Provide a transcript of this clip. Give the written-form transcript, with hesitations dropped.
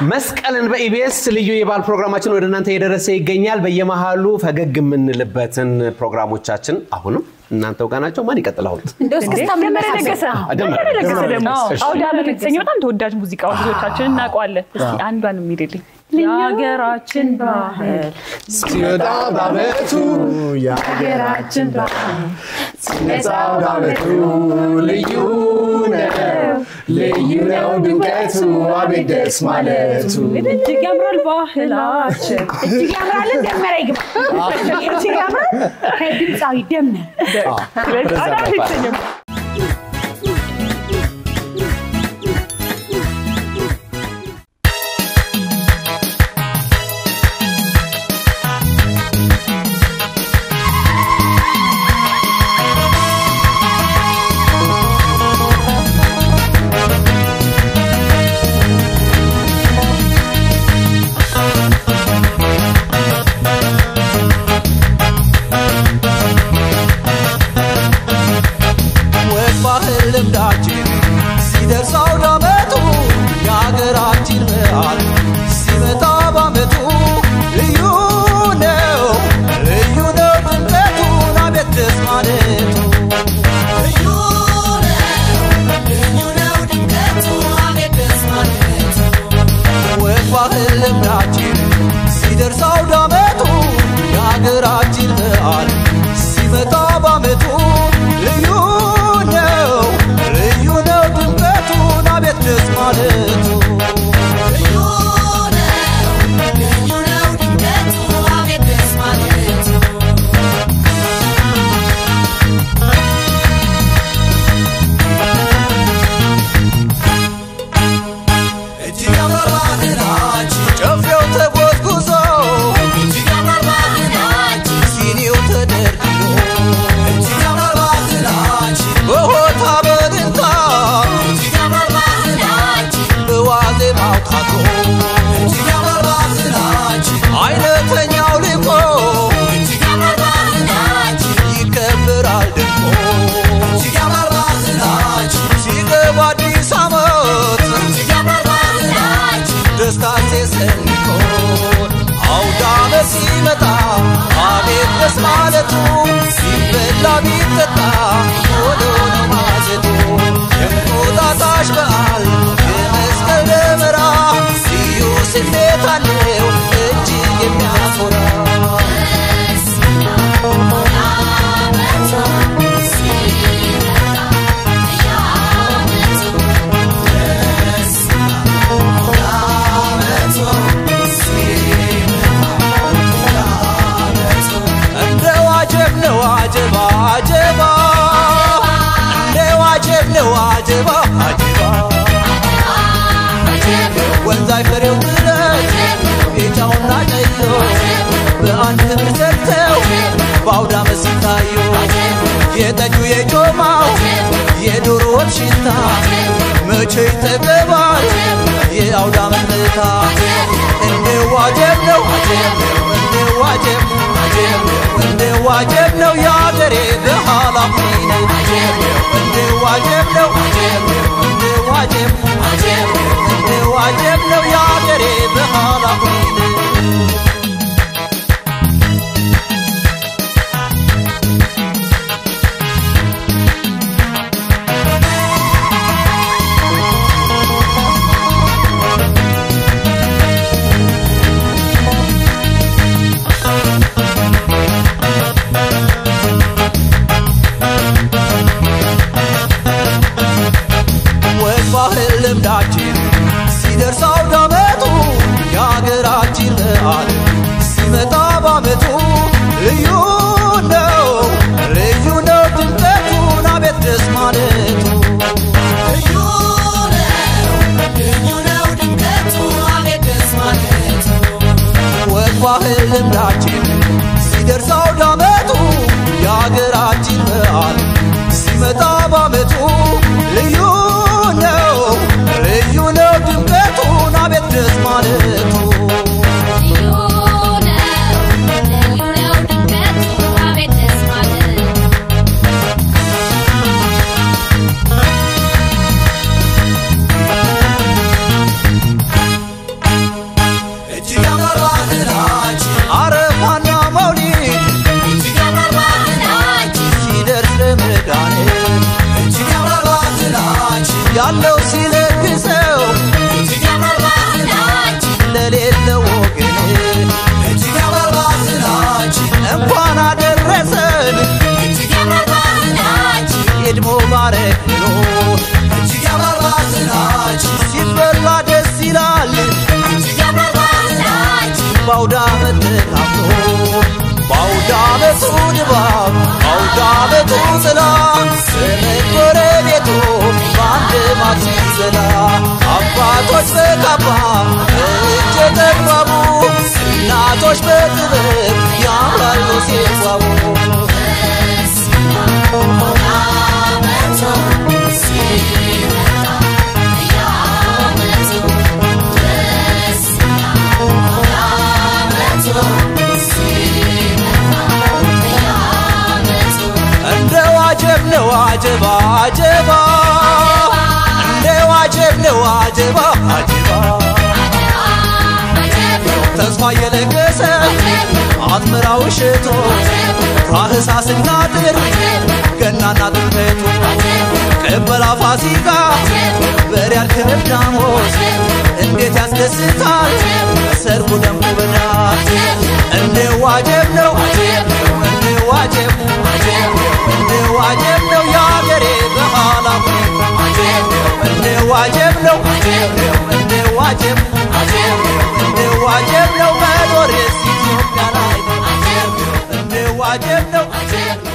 መስቀልን በኢቢኤስ ልዩ የባል ፕሮግራማችን ወደ እናንተ የደረሰ ይገኛል በየመሃሉ ፈገግ ምንልበትን ፕሮግራሞቻችን አሁንም እናንተው ጋር ናቸው ማን ይቀጥላል እንደውስ ከስተመረ ነገሰ ደግሞ አውዳመት የተሰኘው በጣም ተወዳጅ ሙዚቃው ልጆቻችን እናቋለን እስቲ አንዷን የሚልልኝ ያገራችን ባህል ሲወጣ ባመቱ ያገራችን ባህል ሲነጻው ባመቱ ልዩ ነው ድንቀቱ አቤት ደስ ማለቱ እጅግ ያምራል ባህላችን እጅግ ያምራል እንደመረ ይግባ እጅግ ያምራል ከድምጻዊ ደምነ ያለው ሲለግሰው እጅግ ያምራል ባህላችን ለሌለው ወገን እጅግ ያምራል ባህላችን እንኳን አደረሰን እጅግ ያምራል ባህላችን ኢድ ሙባረክ ብሎ እጅግ ያምራል ባህላችን ሲበላ ደስ ይላል እጅግ ያምራል ባህላችን ባውዳ መተካፍሎ ባውዳ በቱ ድባብ ባውዳ በቱ ሰላም ጎረቤቱ ባንድ ማትዘላ አባቶች በካባ እጅ ተግባቡ እናቶች በጥበብ ያምራሉ ሲዋቡ عجبا عجبا عجبا عجبا عجبا تسمع يلقسه عطمراو شتو ታህሳስ እናድር ገናና ጥምቀቱ ቀበላ ፋሲካ በሪያል ከዳሞስ እንዴት ያስደስታል ሰርጉ ደምቆ በዳት እንደ ዋጀብ ነው እንደ ዋጀብ እንደ ዋጀብ ነው ያገሬ በኋላው እንደ ዋጀብ ነው እንደ ዋጀብ እንደ ዋጀብ ነው መኖር ኢትዮጵያ ላይ እንደ ዋጀብ ነው